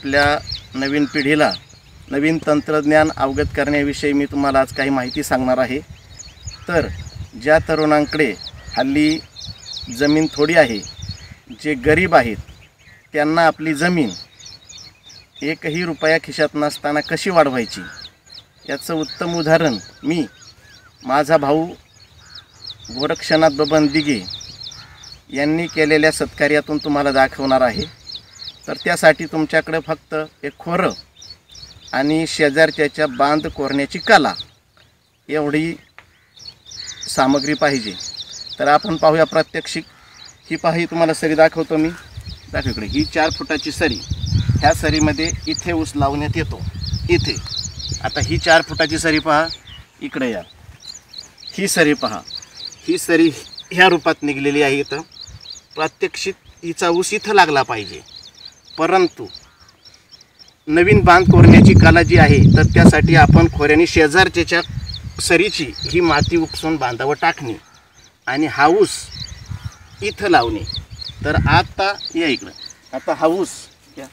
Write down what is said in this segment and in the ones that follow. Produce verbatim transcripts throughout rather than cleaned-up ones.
आपल्या नवीन पिढीला नवीन तंत्रज्ञान अवगत करण्याविषयी मी तुम्हाला आज काही माहिती सांगणार आहे। तर ज्या तरुणांकडे हल्ली जमीन थोडी आहे, जे गरीब आहेत, त्यांना आपली जमीन एकही रुपया खिशात नसताना कशी वाढवायची याचं उत्तम उदाहरण मी माझा भाऊ गोरक्षनाथ बबन दिघे यांनी केलेल्या सत्कार्यातून तुम्हाला दाखवणार आहे। तर त्यासाठी तुमच्याकडे फक्त एक खोरं आणि शेजारच्याच्या बांध कोरण्याची कला एवढी सामग्री पाहिजे। तर आपण पाहूया प्रात्यक्षिक। ही पाही तुम्हाला सरी दाखवतो मी। दाखव इकडे, ही चार फुटाची सरी, ह्या सरीमध्ये इथे ऊस लावण्यात येतो, इथे। आता ही चार फुटाची सरी पहा, इकडे या, ही सरी पहा, ही सरी ह्या रूपात निघलेली आहे। इथं प्रात्यक्षिक हिचा ऊस इथं लागला पाहिजे, परंतु नवीन बांध कोरण्याची कला जी आहे, तर त्यासाठी आपण खोऱ्याने शेजारच्या सरीची ही माती उपसून बांधावर टाकणे आणि हा ऊस इथं लावणे। तर आता या इकडं, आता हा ऊस या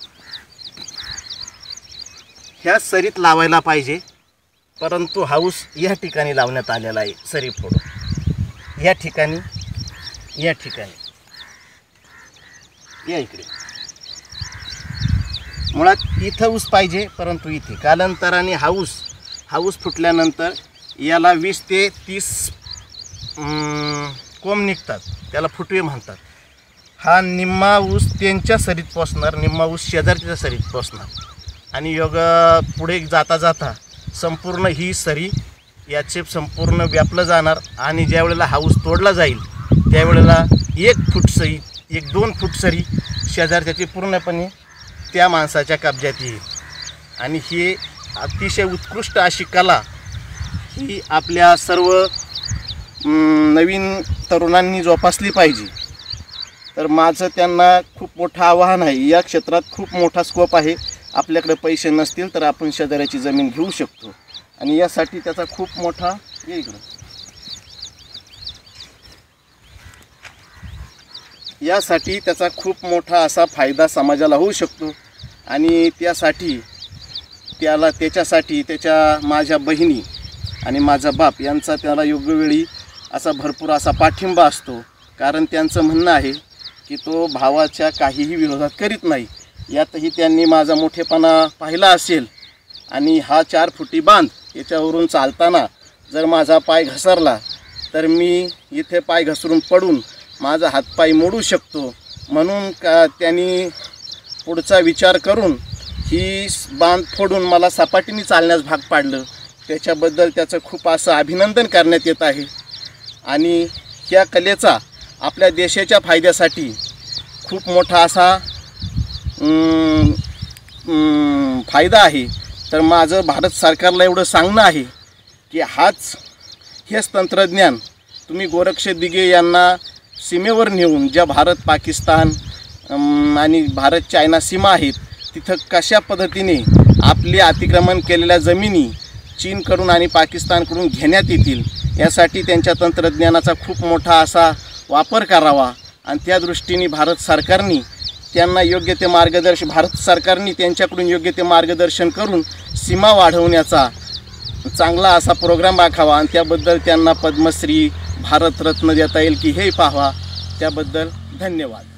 ह्या सरीत लावायला पाहिजे, परंतु हा ऊस या ठिकाणी लावण्यात आलेला आहे। सरी फोडून या ठिकाणी, या ठिकाणी या इकडे मुळात इथं ऊस पाहिजे, परंतु इथे कालांतराने हा ऊस हा ऊस फुटल्यानंतर याला वीस ते तीस कोंब निघतात, त्याला फुटवे म्हणतात। हा निम्मा ऊस त्यांच्या सरीत पोचणार, निम्मा ऊस शेजारच्या सरीत पोचणार आणि योग पुढे जाता जाता संपूर्ण ही सरी याचे संपूर्ण व्यापलं जाणार आणि ज्या वेळेला हा ऊस तोडला जाईल त्यावेळेला एक फूट सरी, एक दोन फूट सरी शेजारच्याची पूर्णपणे त्या माणसाच्या कब्जात येईल। आणि ही अतिशय उत्कृष्ट अशी कला ही आपल्या सर्व नवीन तरुणांनी जोपासली पाहिजे। तर माझं त्यांना खूप मोठं आव्हान आहे, या क्षेत्रात खूप मोठा स्कोप आहे। आपल्याकडे पैसे नसतील तर आपण शेजाऱ्याची जमीन घेऊ शकतो आणि यासाठी त्याचा खूप मोठा ये इकडं यासाठी त्याचा खूप मोठा असा फायदा समाजाला होऊ शकतो। आणि त्यासाठी त्याला त्याच्यासाठी त्याच्या माझ्या बहिणी आणि माझा बाप यांचा त्याला योग्य वेळी असा भरपूर असा पाठिंबा असतो, कारण त्यांचं म्हणणं आहे की तो भावाच्या काहीही विरोधात करीत नाही। यातही त्यांनी माझा मोठेपणा पाहिला असेल। आणि हा चार फुटी बांध याच्यावरून चालताना जर माझा पाय घसरला तर मी इथे पाय घसरून पडून माझा हातपाय मोडू शकतो, म्हणून का त्यांनी पुढचा विचार करून ही बांध फोडून मला सपाटीने चालण्यास भाग पाडलं। त्याच्याबद्दल त्याचं खूप असं अभिनंदन करण्यात येत आहे। आणि ह्या कलेचा आपल्या देशाच्या फायद्यासाठी खूप मोठा असा फायदा आहे। तर माझं भारत सरकारला एवढं सांगणं आहे की हाच हेच तंत्रज्ञान तुम्ही गोरक्ष दिघे यांना सीमेवर नेऊन, ज्या भारत पाकिस्तान आणि भारत चायना सीमा आहेत तिथं कशा पद्धतीने आपले अतिक्रमण केलेल्या जमिनी चीनकडून आणि पाकिस्तानकडून घेण्यात येतील यासाठी त्यांच्या तंत्रज्ञानाचा खूप मोठा असा वापर करावा। आणि त्या दृष्टीने भारत सरकारने त्यांना योग्य ते मार्गदर्शन भारत सरकारने त्यांच्याकडून योग्य ते मार्गदर्शन करून सीमा वाढवण्याचा चांगला असा प्रोग्राम आखावा आणि त्याबद्दल त्यांना पद्मश्री, भारतरत्न देता येईल की हे पाहावा। त्याबद्दल धन्यवाद।